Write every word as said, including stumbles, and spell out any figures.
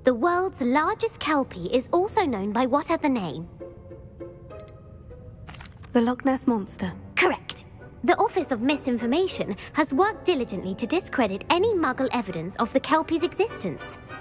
The world's largest Kelpie is also known by what other name? The Loch Ness Monster. Correct. The Office of Misinformation has worked diligently to discredit any Muggle evidence of the Kelpie's existence.